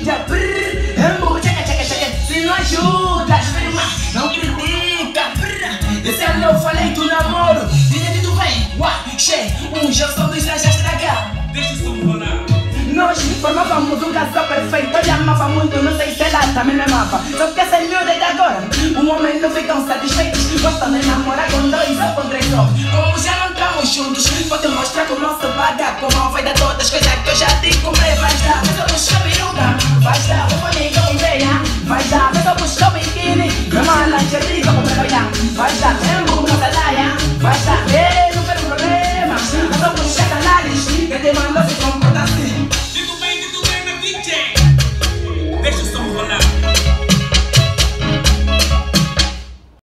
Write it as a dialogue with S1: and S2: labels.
S1: mídia, se não ajuda, firma, não critica, esse ano eu falei do namoro, direito do bem, cheio, já sou dos já estragar.
S2: Deixa isso rolar.
S1: Nós formávamos um casal perfeito, ele amava muito, não sei se ela também me amava. Só que essa miúda de agora, um homem não ficam satisfeitos, gostam de namorar com dois ou com três homens. Como já não estamos juntos, vou te mostrar como não se paga, como vai dar todas as coisas que eu já te comprei. Vai dar, mas eu busco peruca, vai dar, vou comigo com meia, vai dar, mas eu busco biquíni, uma lingerie, vou comprar vai dar, tempo, não vai dar.